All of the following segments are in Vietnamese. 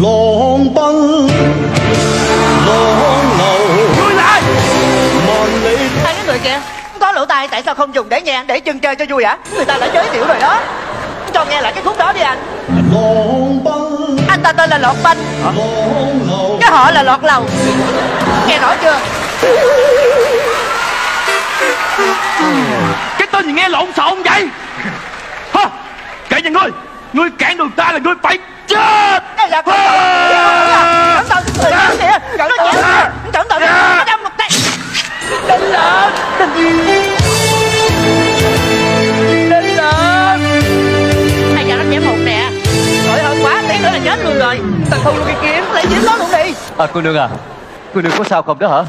浪奔浪流。 Lui lại. Hai cái người kìa, có lỗ tai tại sao không dùng để nghe, để chân chơi cho vui hả? Người ta đã giới thiệu rồi đó. Cho nghe lại cái khúc đó đi anh. Anh ta tên là Lọt Banh, cái họ là Lọt Lầu. Nghe rõ chưa? Cái tên gì nghe lộn xộn vậy hả? Kể cho ngươi cản đường ta là ngươi phải chết. Đây là cẩn thận kìa, cẩn thận nó đâm một tay. Đinh Lợn, Đinh Lợn. Hay giờ nó chém hụt nè. Trời ơi quá, tí nữa là chết luôn rồi. Tao thu luôn cái kiếm, lấy kiếm đó luôn đi. Cô nương à, cô nương có sao không đó hả?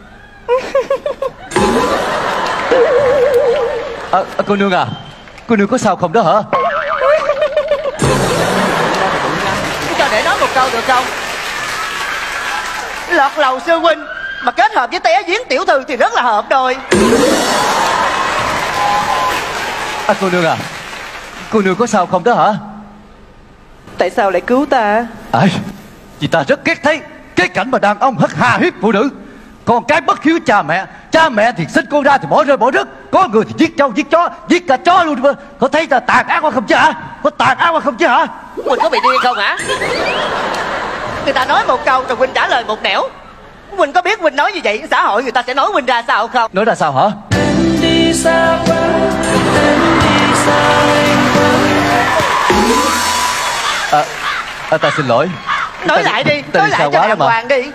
Cô nương à, cô nương có sao không đó hả? Cho để nói một câu được không? Lọt Lầu sư huynh mà kết hợp với té giếng tiểu thư thì rất là hợp đôi. Cô nương à, cô nương có sao không đó hả? Tại sao lại cứu ta? Vì ta rất ghét thấy cái cảnh mà đàn ông hất hà hiếp phụ nữ. Con cái bất hiếu cha mẹ thì sinh con ra thì bỏ rơi bỏ rớt. Có người thì giết trâu giết chó, giết cả chó luôn. Có thấy ta tàn ác quá không chứ hả? Có tàn ác quá không chứ hả? Huynh có bị điên không hả? Người ta nói một câu rồi Huynh trả lời một nẻo. Huynh có biết Huynh nói như vậy xã hội người ta sẽ nói Huynh ra sao không? Nói ra sao hả? Em đi xa quá, em đi xa quá. Ta xin lỗi. Nói lại đi, nói lại cho đàng hoàng đi.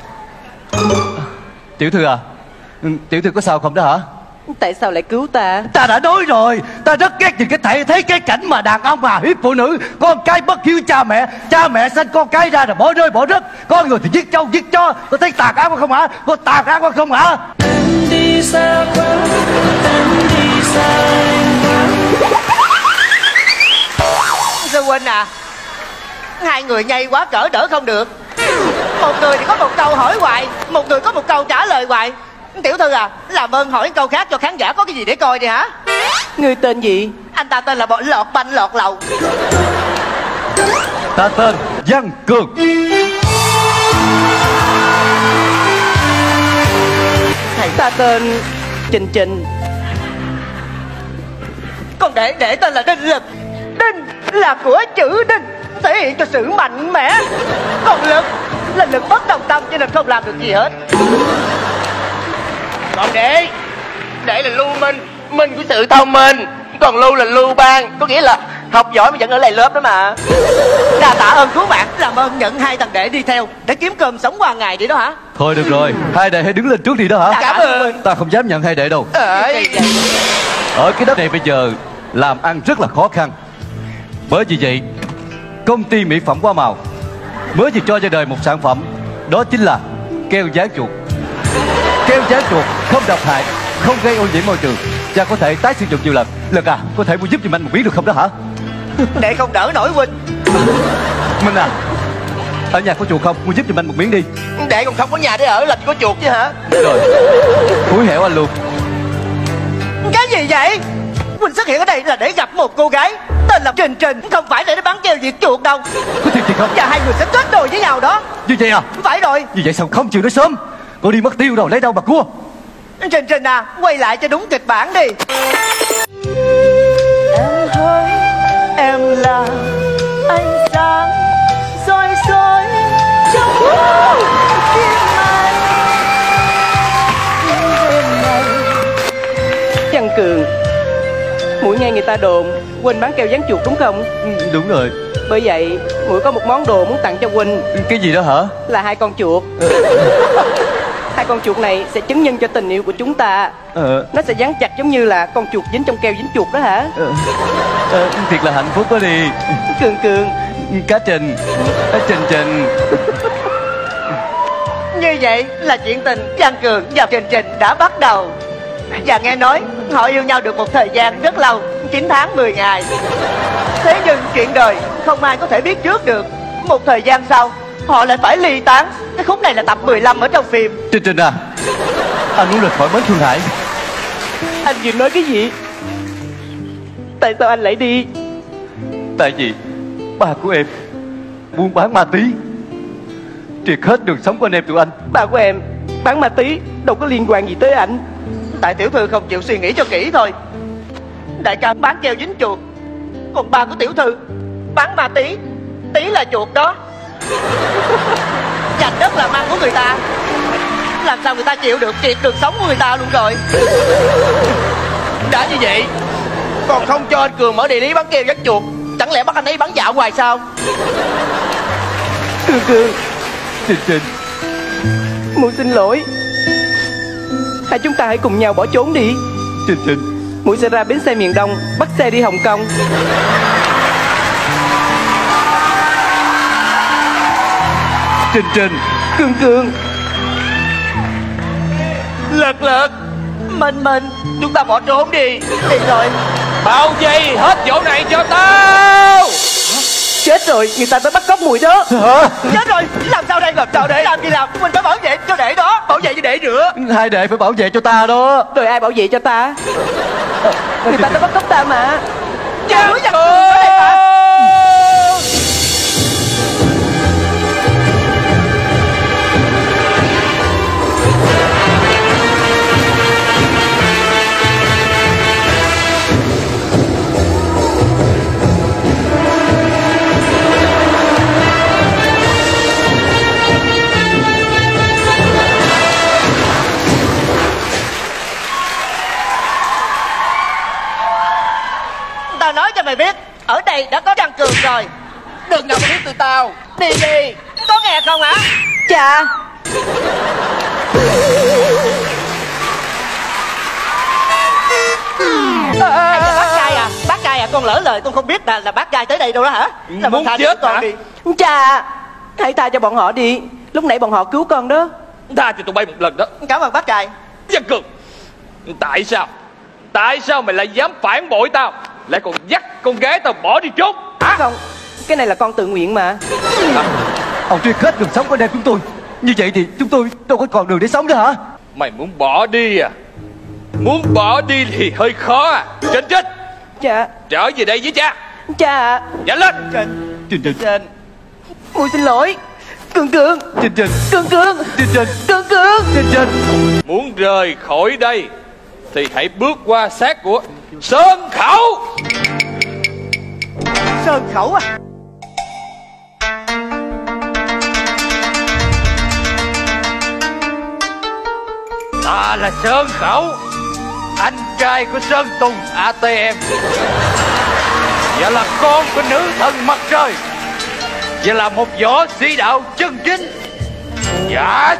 Tiểu thư à, tiểu thư có sao không đó hả? Tại sao lại cứu ta? Ta đã nói rồi, ta rất ghét nhìn thấy cái cảnh mà đàn ông hà hiếp phụ nữ. Con cái bất hiếu cha mẹ sinh con cái ra rồi bỏ rơi bỏ rớt. Có người thì giết trâu giết chó. Có thấy tàn ác quá không hả? Có tàn ác quá không hả? Em đi xa quá, em đi xa quá. Sư huynh à, hai người nhây quá cỡ đỡ không được. Một người thì có một câu hỏi hoài, một người có một câu trả lời hoài. Tiểu thư à, làm ơn hỏi câu khác cho khán giả có cái gì để coi đi hả? Người tên gì? Anh ta tên là bọn Lọt Banh Lọt Lầu. Ta tên Văn Cường. Ta tên Trình. Còn để tên là Đinh Lực. Đinh là của chữ Đinh, thể hiện cho sự mạnh mẽ. Còn Lực là lực bất đồng tâm cho nên không làm được gì hết. Còn để là lưu minh của sự thông minh. Còn lưu là lưu ban, có nghĩa là học giỏi mà vẫn ở lại lớp đó mà. Đa tạ ơn cứu mạng, làm ơn nhận hai thằng đệ đi theo để kiếm cơm sống qua ngày vậy đó hả? Thôi được rồi, hai đệ hãy đứng lên trước đi đó hả? Cảm ơn. Ta không dám nhận hai đệ đâu. Ở cái đất này bây giờ làm ăn rất là khó khăn. Bởi vì vậy công ty mỹ phẩm Hoa Màu mới chỉ cho ra đời một sản phẩm, đó chính là keo dán chuột. Keo dán chuột không độc hại, không gây ô nhiễm môi trường và có thể tái sử dụng nhiều lần. Lực à, có thể mua giúp giùm anh một miếng được không đó hả? Để không đỡ nổi huynh. Minh à, ở nhà có chuột không? Mua giúp giùm anh một miếng đi. Để còn không có nhà để ở là có chuột chứ hả? Rồi, húi hẹo anh luôn. Cái gì vậy? Huynh xuất hiện ở đây là để gặp một cô gái tên là Trình, không phải để bán keo diệt chuột đâu. Có thiệt gì không? Và hai người sẽ kết đôi với nhau đó. Như vậy à? Phải rồi. Như vậy sao không chịu nói sớm? Cô đi mất tiêu rồi, lấy đâu mà cua? Trình à, quay lại cho đúng kịch bản đi. Em hỡi, em là ánh sáng soi trong tim anh. Văn Cường, Muội nghe người ta đồn Huynh bán keo dán chuột đúng không? Đúng rồi. Bởi vậy Muội có một món đồ muốn tặng cho Huynh. Cái gì đó hả? Là hai con chuột. Hai con chuột này sẽ chứng nhân cho tình yêu của chúng ta. Nó sẽ dán chặt giống như là con chuột dính trong keo dính chuột đó hả? Thiệt là hạnh phúc quá đi. Cường Cá Trình. Trình. Như vậy là chuyện tình Văn Cường và Trình đã bắt đầu. Và nghe nói họ yêu nhau được một thời gian rất lâu, 9 tháng 10 ngày. Thế nhưng chuyện đời không ai có thể biết trước được. Một thời gian sau họ lại phải ly tán. Cái khúc này là tập 15 ở trong phim. Trình à, anh muốn rời khỏi bến Thương Hải. Anh vừa nói cái gì? Tại sao anh lại đi? Tại vì ba của em buôn bán ma túy, triệt hết đường sống của anh em tụi anh. Ba của em bán ma túy đâu có liên quan gì tới anh. Đại tiểu thư không chịu suy nghĩ cho kỹ thôi. Đại ca bán keo dính chuột, còn ba của tiểu thư bán ma tí. Tí là chuột đó. Giành đất làm ăn của người ta, làm sao người ta chịu được triệt đường sống của người ta luôn rồi. Đã như vậy còn không cho anh Cường mở địa lý bán keo dính chuột, chẳng lẽ bắt anh ấy bán dạo hoài sao? Cường, Trinh, muội xin lỗi. Hai chúng ta hãy cùng nhau bỏ trốn đi. Trinh, Muội sẽ ra bến xe miền Đông, bắt xe đi Hồng Kông. Trinh. Cường, Lật Mình chúng ta bỏ trốn đi. Đi rồi. Bao vây hết chỗ này cho tao. chết rồi, người ta tới bắt cóc muội đó. Chết rồi, làm sao đây? Làm gì làm? Mình phải bảo vệ cho đệ đó. Bảo vệ cho đệ nữa. Hai đệ phải bảo vệ cho ta đó. Rồi ai bảo vệ cho ta? Người ta tới bắt cóc ta mà. Chào giặc Cường ở đây mà. Tao nói cho mày biết, ở đây đã có Giang Cường rồi. Đừng nào có biết tụi tao. Đi đi, có nghe không hả? Chà. Bác trai à, con lỡ lời, con không biết là bác trai tới đây đâu đó hả? Là muốn chết con hả? đi. Chà, hãy tha cho bọn họ đi. Lúc nãy bọn họ cứu con đó. Tha cho tụi bay một lần đó. Cảm ơn bác trai. Giang Cường, tại sao mày lại dám phản bội tao, lại còn dắt con gái tao bỏ đi trốn hả? Không, cái này là con tự nguyện mà. Ông triệt hết đường sống của anh em chúng tôi. Như vậy thì chúng tôi đâu có còn đường để sống nữa hả? Mày muốn bỏ đi à? Muốn bỏ đi thì hơi khó à. Trinh, Dạ. trở về đây với cha. Chà. Nhanh lên. Trinh. Muội xin lỗi. Cường. Trinh. Muốn rời khỏi đây thì hãy bước qua xác của Sơn Khẩu. Sơn Khẩu à? Ta là Sơn Khẩu, anh trai của Sơn Tùng ATM, và là con của nữ thần mặt trời, và là một võ sĩ đạo chân chính. Dạ.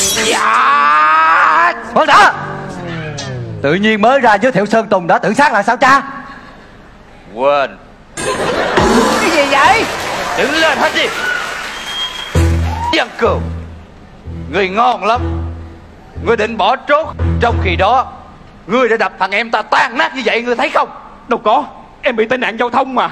Khoan đã. Tự nhiên mới ra giới thiệu Sơn Tùng đã tự sát là sao cha? Quên. Cái gì vậy? Đứng lên hết đi. Giang Cường, người ngon lắm. Ngươi định bỏ trốn, trong khi đó ngươi đã đập thằng em ta tan nát như vậy, ngươi thấy không? Đâu có, em bị tai nạn giao thông mà.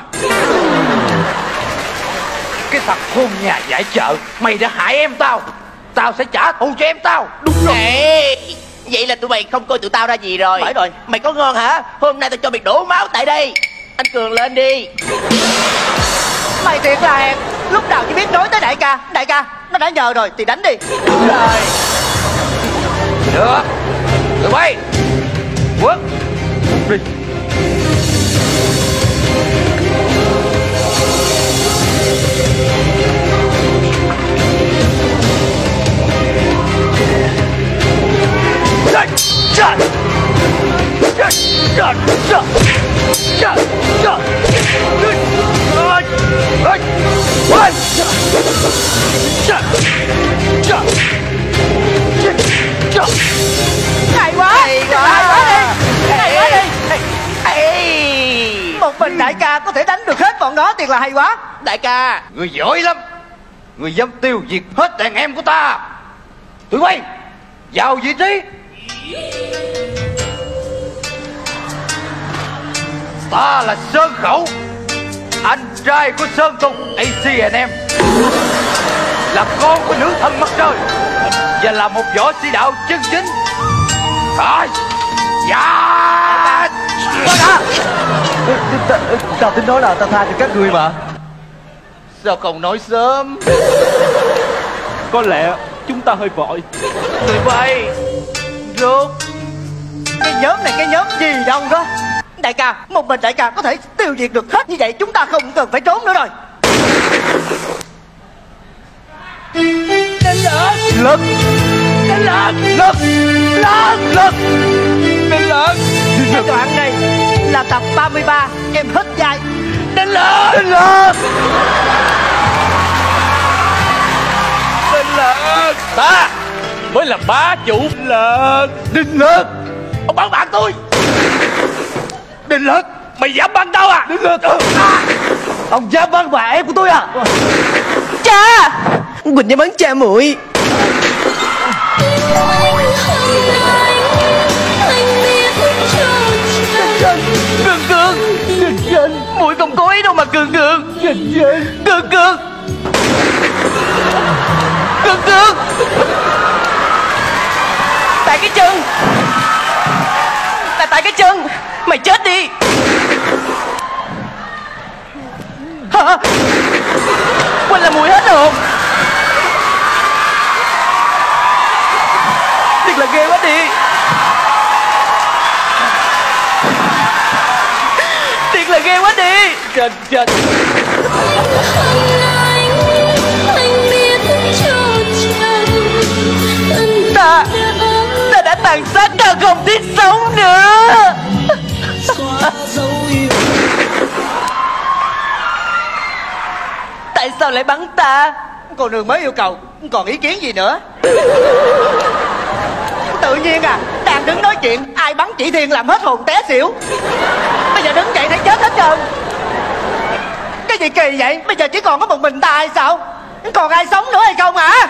Cái thằng khôn nhà giải chợ, mày đã hại em tao, tao sẽ trả thù cho em tao. Đúng rồi. Ê, vậy là tụi mày không coi tụi tao ra gì rồi. Phải rồi. Mày có ngon hả? Hôm nay tao cho mày đổ máu tại đây. Anh Cường lên đi. Mày thiệt là hèn, lúc nào chỉ biết nói tới đại ca. Đại ca, nó đã nhờ rồi thì đánh đi. Rồi. Được, tụi bay quất đi. Hay quá. Hay quá đi. Ê. Một mình đại ca có thể đánh được hết bọn đó, thiệt là hay quá. Đại ca, Người giỏi lắm. Người dám tiêu diệt hết đàn em của ta. Tụi bay vào vị trí. Ta là Sơn Khẩu, anh trai của Sơn Tùng ACM, là con của nữ thần mặt trời, và là một võ sĩ đạo chân chính. Rồi. Dạ. Tao tính nói là tao tha cho các ngươi mà. sao không nói sớm? Có lẽ chúng ta hơi vội. Tụi bay rốt. Cái nhóm này cái nhóm gì đâu đó. Đại ca, một mình đại ca có thể tiêu diệt được hết như vậy, chúng ta không cần phải trốn nữa rồi. Đinh Lợn. Lật. Đinh Lợn. Lật. Lợn. Lật. Đinh Lợn. Cái đoạn này là tập 33, em hết vai. Đinh Lợn. Đinh Lật. Đinh Lợn. Ta mới là bá chủ. Đinh Lợn. Đinh Lật. Ông bắn bạn tôi. Đinh Lợn. Mày dám bắn tao à? Đinh Lật. Ông dám bắn bà em của tôi à? Cha! Quỳnh dám bắn cha muội. Cương Cương, muội không có ý đâu mà Cương Cương. Cương Cương. Cương Cương. Tại cái chân. Là tại cái chân. Mày chết đi. Hả? Quỳnh là mùi hết hồn. Thiệt là ghê quá đi. Thiệt là ghê quá đi. Chết chết. Ta đã tàn sát, ta không thiết sống nữa. Tại sao lại bắn ta? Cô nương mới yêu cầu, còn ý kiến gì nữa? Tự nhiên à, đang đứng nói chuyện, ai bắn chỉ thiên làm hết hồn té xỉu. Bây giờ đứng dậy thấy chết hết trơn. Cái gì kỳ vậy? Bây giờ chỉ còn có một mình ta hay sao? Còn ai sống nữa hay không hả?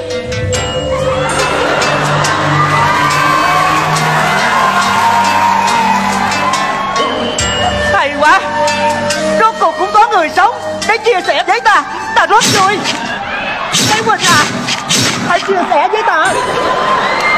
Hay quá, rốt cuộc cũng có người sống để chia sẻ với ta. Ta rất vui. Cái Quỳnh à, hãy chia sẻ với ta.